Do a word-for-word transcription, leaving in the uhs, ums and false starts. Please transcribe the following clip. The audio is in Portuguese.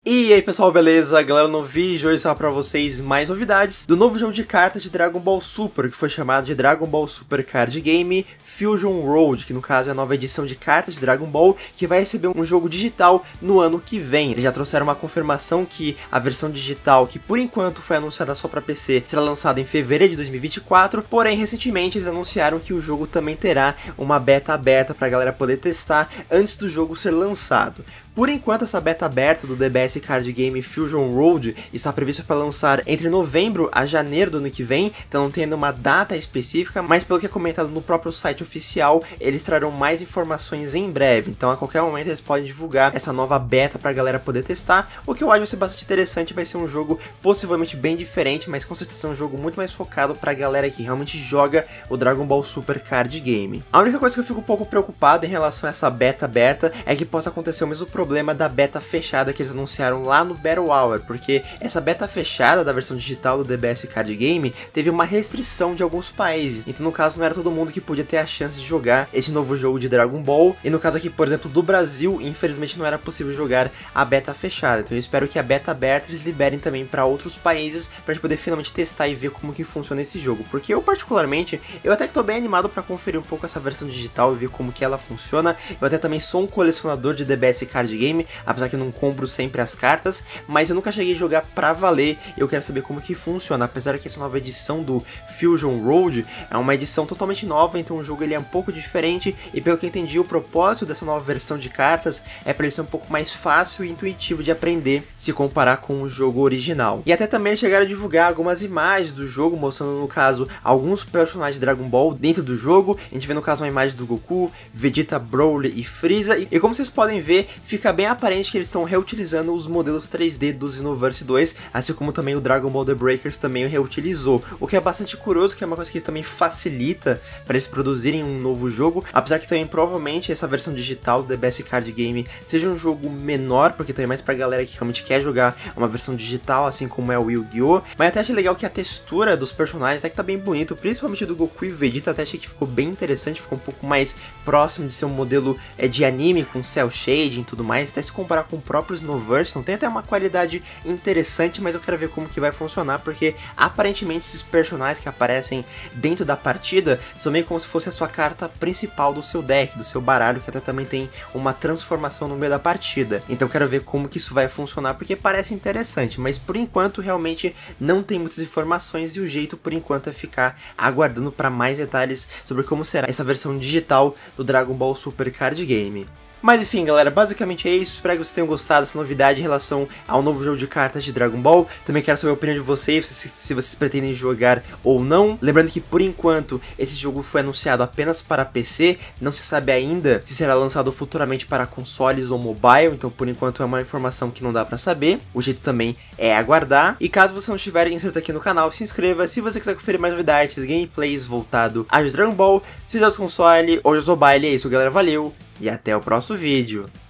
E aí pessoal, beleza? Galera, no vídeo hoje só pra vocês mais novidades do novo jogo de cartas de Dragon Ball Super, que foi chamado de Dragon Ball Super Card Game Fusion Road, que no caso é a nova edição de cartas de Dragon Ball, que vai receber um jogo digital no ano que vem. Eles já trouxeram uma confirmação que a versão digital, que por enquanto foi anunciada só pra P C, será lançada em fevereiro de dois mil e vinte e quatro, porém recentemente eles anunciaram que o jogo também terá uma beta aberta pra galera poder testar antes do jogo ser lançado. Por enquanto, essa beta aberta do D B S Card Game Fusion Road está prevista para lançar entre novembro a janeiro do ano que vem, então não tem ainda uma data específica, mas pelo que é comentado no próprio site oficial, eles trarão mais informações em breve, então a qualquer momento eles podem divulgar essa nova beta para a galera poder testar, o que eu acho vai ser bastante interessante. Vai ser um jogo possivelmente bem diferente, mas com certeza é um jogo muito mais focado para a galera que realmente joga o Dragon Ball Super Card Game. A única coisa que eu fico um pouco preocupado em relação a essa beta aberta é que possa acontecer o mesmo problema problema da beta fechada que eles anunciaram lá no Battle Hour, porque essa beta fechada da versão digital do D B S Card Game teve uma restrição de alguns países, então no caso não era todo mundo que podia ter a chance de jogar esse novo jogo de Dragon Ball, e no caso aqui, por exemplo, do Brasil, infelizmente não era possível jogar a beta fechada, então eu espero que a beta aberta eles liberem também para outros países, pra gente poder finalmente testar e ver como que funciona esse jogo, porque eu particularmente, eu até que tô bem animado para conferir um pouco essa versão digital e ver como que ela funciona. Eu até também sou um colecionador de D B S Card Game, apesar que eu não compro sempre as cartas, mas eu nunca cheguei a jogar pra valer, eu quero saber como que funciona, apesar que essa nova edição do Fusion Road é uma edição totalmente nova, então o jogo ele é um pouco diferente, e pelo que eu entendi, o propósito dessa nova versão de cartas é para ele ser um pouco mais fácil e intuitivo de aprender, se comparar com o jogo original. E até também eles chegaram a divulgar algumas imagens do jogo, mostrando no caso alguns personagens de Dragon Ball dentro do jogo. A gente vê no caso uma imagem do Goku, Vegeta, Broly e Frieza, e como vocês podem ver, fica bem aparente que eles estão reutilizando os modelos três D do Xenoverse dois, assim como também o Dragon Ball The Breakers também o reutilizou, o que é bastante curioso, que é uma coisa que também facilita para eles produzirem um novo jogo, apesar que também provavelmente essa versão digital do D B S Card Game seja um jogo menor, porque também é mais pra galera que realmente quer jogar uma versão digital, assim como é o Yu-Gi-Oh! Mas até achei legal que a textura dos personagens até que tá bem bonito, principalmente do Goku e Vegeta, até achei que ficou bem interessante, ficou um pouco mais próximo de ser um modelo é, de anime, com cel shading e tudo mais, até se comparar com o próprio Xenoverse, não tem até uma qualidade interessante, mas eu quero ver como que vai funcionar, porque aparentemente esses personagens que aparecem dentro da partida são meio como se fosse a sua carta principal do seu deck, do seu baralho, que até também tem uma transformação no meio da partida, então eu quero ver como que isso vai funcionar, porque parece interessante, mas por enquanto realmente não tem muitas informações, e o jeito por enquanto é ficar aguardando para mais detalhes sobre como será essa versão digital do Dragon Ball Super Card Game. Mas enfim, galera, basicamente é isso. Espero que vocês tenham gostado dessa novidade em relação ao novo jogo de cartas de Dragon Ball. Também quero saber a opinião de vocês, se, se vocês pretendem jogar ou não. Lembrando que, por enquanto, esse jogo foi anunciado apenas para P C. Não se sabe ainda se será lançado futuramente para consoles ou mobile. Então, por enquanto, é uma informação que não dá pra saber. O jeito também é aguardar. E caso você não estiver inscrito aqui no canal, se inscreva. Se você quiser conferir mais novidades, gameplays voltado a Dragon Ball, seja os console ou os mobile. É isso, galera. Valeu! E até o próximo vídeo.